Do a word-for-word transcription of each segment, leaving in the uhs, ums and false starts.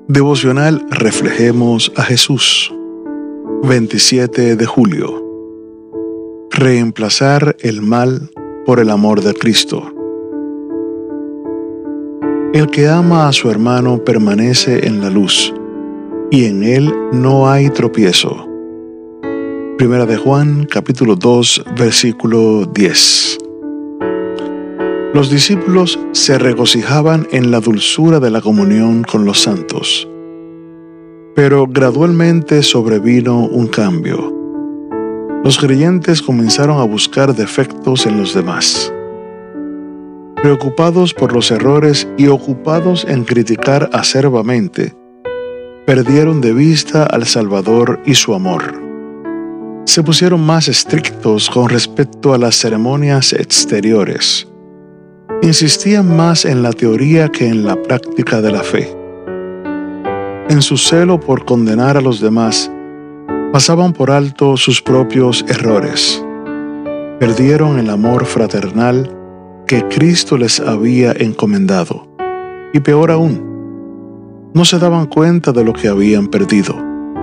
Devocional Reflejemos a Jesús. veintisiete de julio. Reemplazar el mal por el amor de Cristo. El que ama a su hermano permanece en la luz, y en él no hay tropiezo. Primera de Juan, capítulo dos, versículo diez. Los discípulos se regocijaban en la dulzura de la comunión con los santos. Pero gradualmente sobrevino un cambio. Los creyentes comenzaron a buscar defectos en los demás. Preocupados por los errores y ocupados en criticar acerbamente, perdieron de vista al Salvador y su amor. Se pusieron más estrictos con respecto a las ceremonias exteriores. Insistían más en la teoría que en la práctica de la fe. En su celo por condenar a los demás, pasaban por alto sus propios errores. Perdieron el amor fraternal que Cristo les había encomendado. Y peor aún, no se daban cuenta de lo que habían perdido.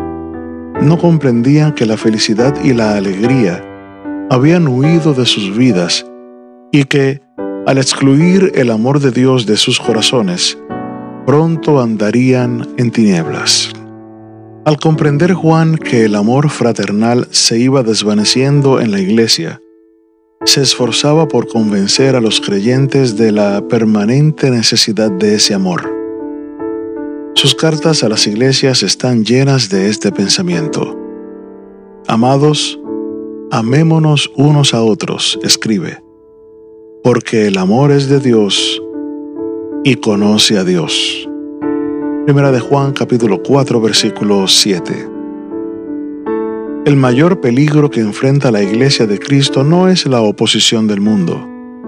No comprendían que la felicidad y la alegría habían huido de sus vidas y que, al excluir el amor de Dios de sus corazones, pronto andarían en tinieblas. Al comprender Juan que el amor fraternal se iba desvaneciendo en la iglesia, se esforzaba por convencer a los creyentes de la permanente necesidad de ese amor. Sus cartas a las iglesias están llenas de este pensamiento. Amados, amémonos unos a otros, escribe, porque el amor es de Dios y conoce a Dios. Primera de Juan, capítulo cuatro, versículo siete. El mayor peligro que enfrenta la Iglesia de Cristo no es la oposición del mundo.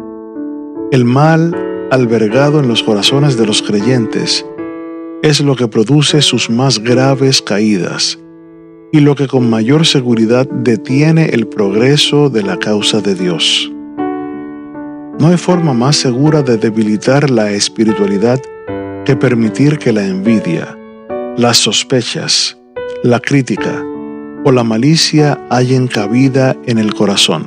El mal albergado en los corazones de los creyentes es lo que produce sus más graves caídas y lo que con mayor seguridad detiene el progreso de la causa de Dios. No hay forma más segura de debilitar la espiritualidad que permitir que la envidia, las sospechas, la crítica o la malicia hallen cabida en el corazón.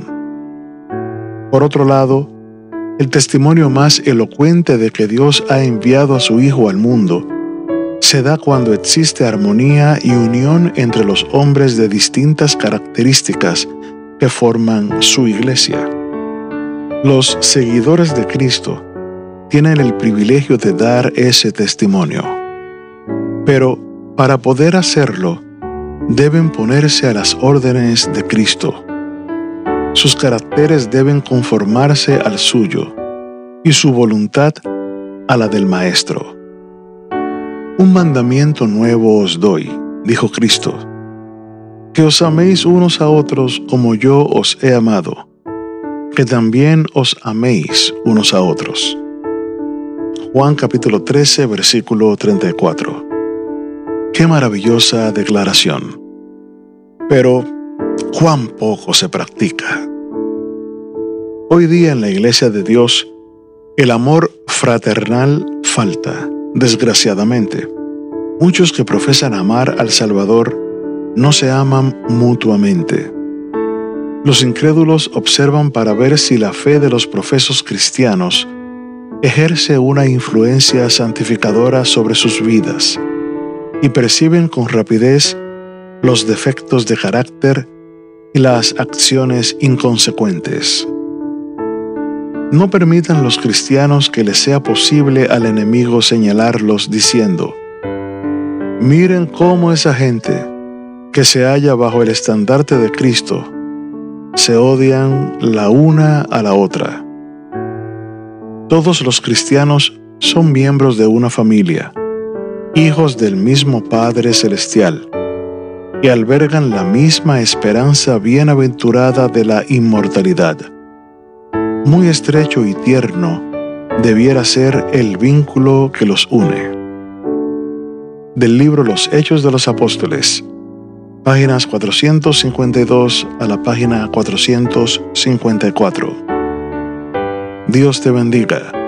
Por otro lado, el testimonio más elocuente de que Dios ha enviado a su Hijo al mundo se da cuando existe armonía y unión entre los hombres de distintas características que forman su iglesia. Los seguidores de Cristo tienen el privilegio de dar ese testimonio. Pero para poder hacerlo, deben ponerse a las órdenes de Cristo. Sus caracteres deben conformarse al suyo y su voluntad a la del Maestro. Un mandamiento nuevo os doy, dijo Cristo, que os améis unos a otros como yo os he amado, que también os améis unos a otros. Juan capítulo trece, versículo treinta y cuatro. ¡Qué maravillosa declaración! Pero, ¿cuán poco se practica? Hoy día en la Iglesia de Dios, el amor fraternal falta, desgraciadamente. Muchos que profesan amar al Salvador no se aman mutuamente. Los incrédulos observan para ver si la fe de los profesos cristianos ejerce una influencia santificadora sobre sus vidas y perciben con rapidez los defectos de carácter y las acciones inconsecuentes. No permitan los cristianos que les sea posible al enemigo señalarlos diciendo: miren cómo esa gente que se halla bajo el estandarte de Cristo se odian la una a la otra. Todos los cristianos son miembros de una familia, hijos del mismo Padre Celestial, y albergan la misma esperanza bienaventurada de la inmortalidad. Muy estrecho y tierno debiera ser el vínculo que los une. Del libro Los Hechos de los Apóstoles, páginas cuatrocientos cincuenta y dos a la página cuatrocientos cincuenta y cuatro. Dios te bendiga.